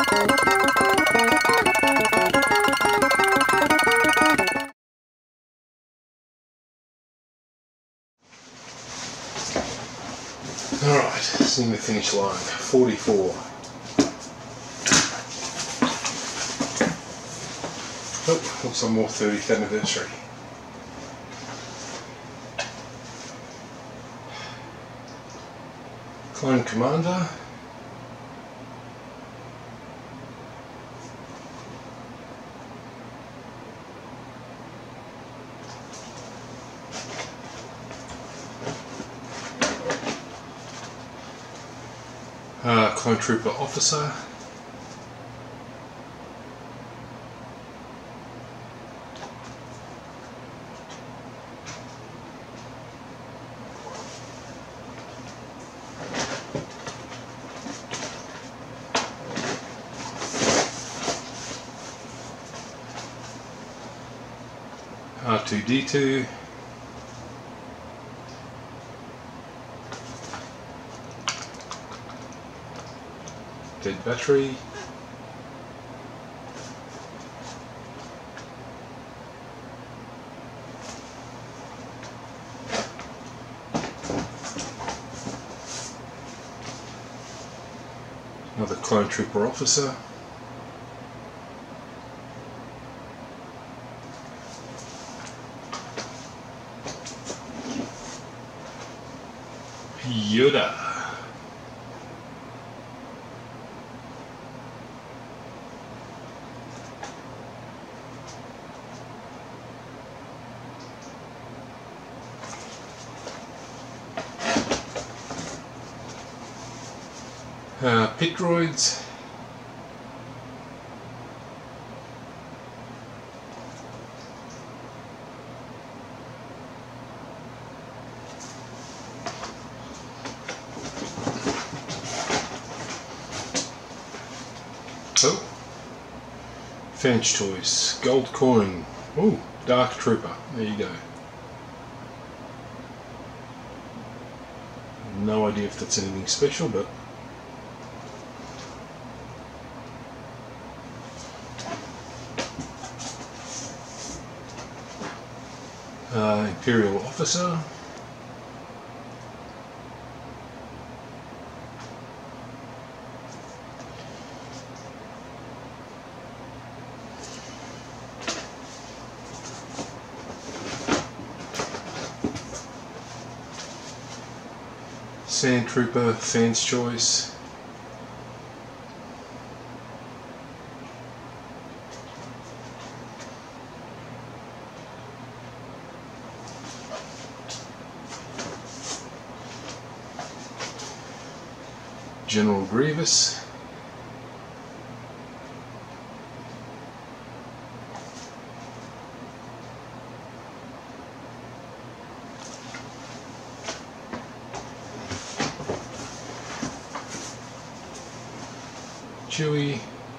Alright, seeing the finish line, 44. Oh, looks like more 30th anniversary. Clone Commander. Clone Trooper Officer. R2-D2. Dead battery. Another Clone Trooper Officer. Yoda. Pit droids. Oh, Fench Toys, gold coin. Ooh, Dark Trooper. There you go. No idea if that's anything special, but Imperial Officer. Sand Trooper, Fan's Choice. General Grievous. Chewie.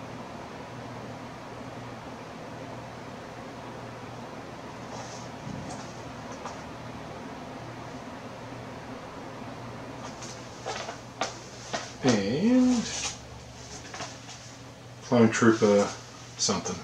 And Clone Trooper something.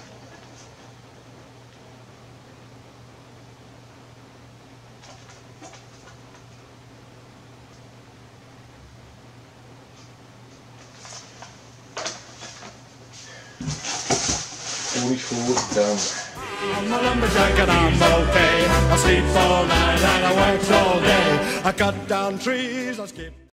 Done. I'm a lumberjack and I'm okay. I sleep all night and I work all day. I cut down trees, I skip